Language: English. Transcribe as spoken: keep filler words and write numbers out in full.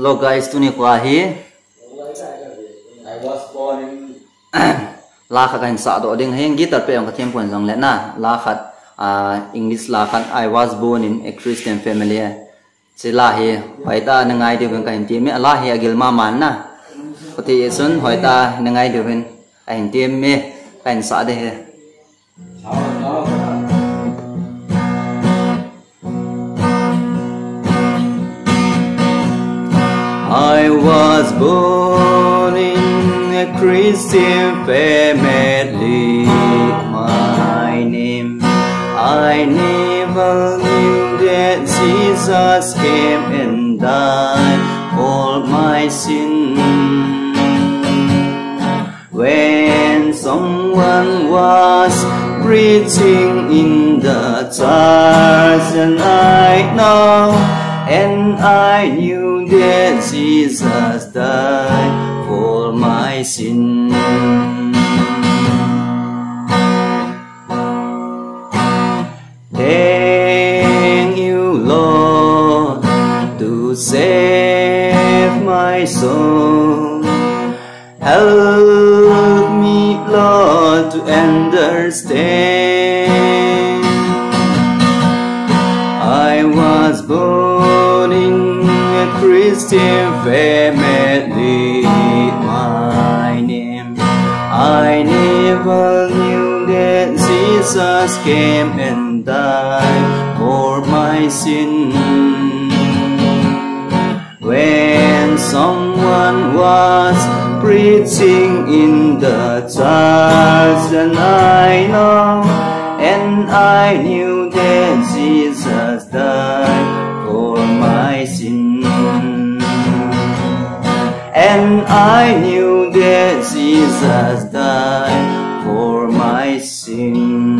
Hello guys, tu ni kwa hi. I was born in. La khat kan sa do ding heng gitar pe ang kathiam pon jong le na. La khat English la khat I was born in a Christian family. Che la hi hoi ta nangai de kan kan ti me la hi agil ma man na. Pati sun hoi ta nangai de ben ai ti me kan sa de he. I was born in a Christian family. My name, I never knew that Jesus came and died for my sin. When someone was preaching in the church, and I know, and I knew that Jesus died for my sin. Thank you, Lord, to save my soul. Help me, Lord, to understand. I was born in a Christian family. My name, I never knew that Jesus came and died for my sin. When someone was preaching in the church, and I know, and I knew that Jesus died for my sin. And I knew that Jesus died for my sin.